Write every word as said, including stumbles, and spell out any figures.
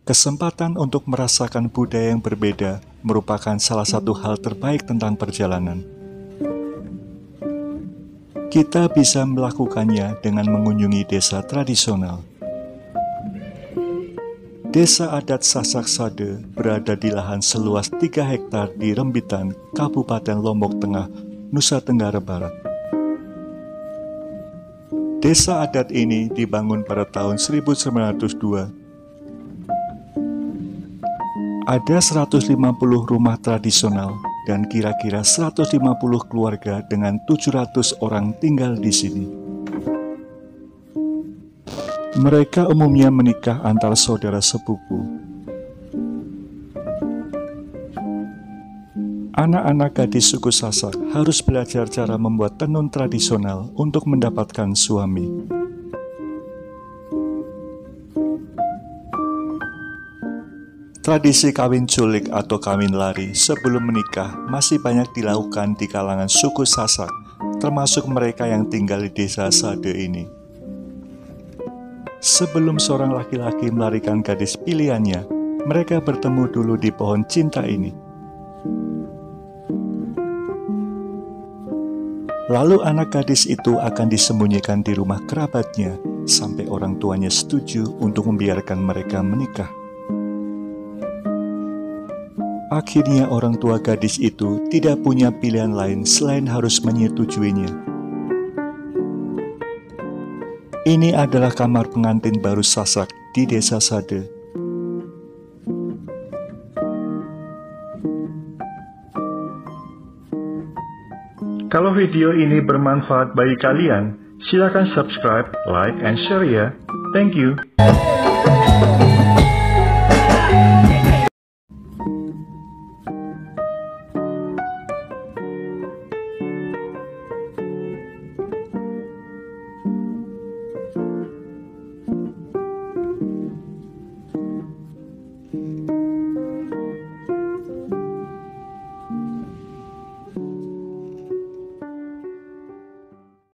Kesempatan untuk merasakan budaya yang berbeda merupakan salah satu hal terbaik tentang perjalanan. Kita bisa melakukannya dengan mengunjungi desa tradisional. Desa adat Sasak Sade berada di lahan seluas tiga hektar di Rembitan, Kabupaten Lombok Tengah, Nusa Tenggara Barat. Desa adat ini dibangun pada tahun seribu sembilan ratus dua. Ada seratus lima puluh rumah tradisional dan kira-kira seratus lima puluh keluarga dengan tujuh ratus orang tinggal di sini. Mereka umumnya menikah antar saudara sepupu. Anak-anak gadis suku Sasak harus belajar cara membuat tenun tradisional untuk mendapatkan suami. Tradisi kawin culik atau kawin lari sebelum menikah masih banyak dilakukan di kalangan suku Sasak, termasuk mereka yang tinggal di desa Sade ini. Sebelum seorang laki-laki melarikan gadis pilihannya, mereka bertemu dulu di pohon cinta ini. Lalu anak gadis itu akan disembunyikan di rumah kerabatnya sampai orang tuanya setuju untuk membiarkan mereka menikah. Akhirnya orang tua gadis itu tidak punya pilihan lain selain harus menyetujuinya. Ini adalah kamar pengantin baru Sasak di desa Sade. Kalau video ini bermanfaat bagi kalian, silakan subscribe, like, and share ya. Thank you.